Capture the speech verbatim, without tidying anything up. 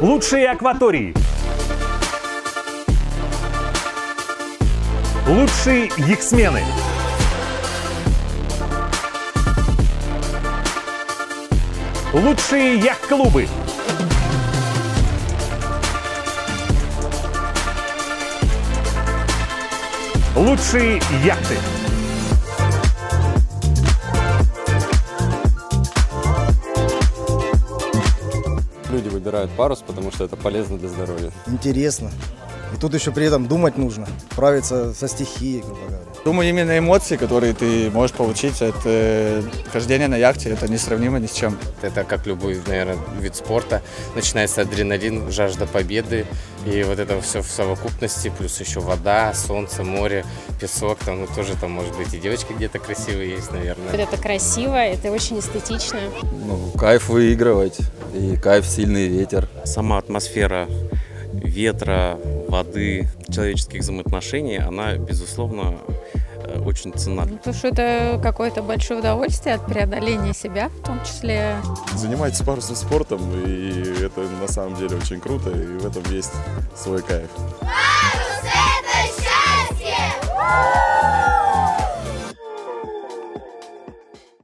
Лучшие акватории. Лучшие яхтсмены. Лучшие яхт-клубы. Лучшие яхты. Люди выбирают парус, потому что это полезно для здоровья. Интересно. И тут еще при этом думать нужно, справиться со стихией, грубо говоря. Думаю, именно эмоции, которые ты можешь получить от э, хождения на яхте, это несравнимо ни с чем. Это как любой, наверное, вид спорта. Начинается адреналин, жажда победы. И вот это все в совокупности, плюс еще вода, солнце, море, песок. Там ну, тоже там может быть и девочки где-то красивые есть, наверное. Это красиво, это очень эстетично. Ну, кайф выигрывать и кайф сильный ветер. Сама атмосфера ветра, воды, человеческих взаимоотношений, она, безусловно, очень ценна. Потому что это какое-то большое удовольствие от преодоления себя, в том числе. Занимайтесь парусным спортом, и это на самом деле очень круто, и в этом есть свой кайф. Парус – это счастье!